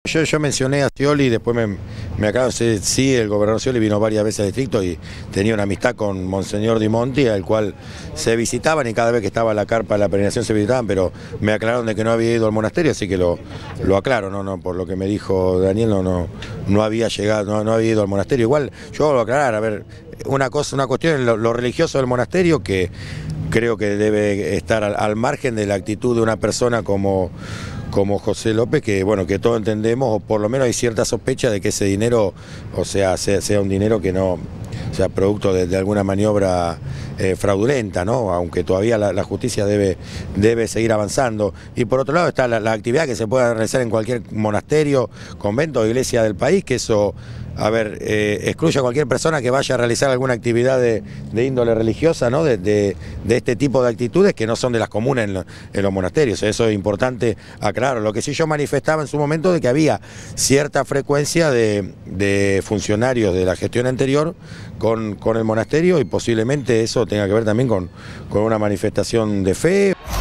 Yo mencioné a Scioli y después me acabo de decir, sí, el gobernador Scioli vino varias veces al distrito y tenía una amistad con Monseñor Di Monti, al cual se visitaban y cada vez que estaba la carpa de la peregrinación se visitaban, pero me aclararon de que no había ido al monasterio, así que lo aclaro, no, por lo que me dijo Daniel, no había llegado, no había ido al monasterio. Igual yo lo aclarar, a ver, una cuestión es lo religioso del monasterio, que creo que debe estar al margen de la actitud de una persona como José López, que bueno, que todos entendemos, o por lo menos hay cierta sospecha de que ese dinero, o sea un dinero que no sea producto de alguna maniobra fraudulenta, ¿no? Aunque todavía la justicia debe seguir avanzando. Y por otro lado está la actividad que se puede realizar en cualquier monasterio, convento o iglesia del país, que eso, a ver, excluye a cualquier persona que vaya a realizar alguna actividad de índole religiosa, ¿no? De este tipo de actitudes que no son de las comunes en los monasterios. Eso es importante aclarar. Lo que sí yo manifestaba en su momento de que había cierta frecuencia de funcionarios de la gestión anterior con el monasterio, y posiblemente eso tenga que ver también con una manifestación de fe.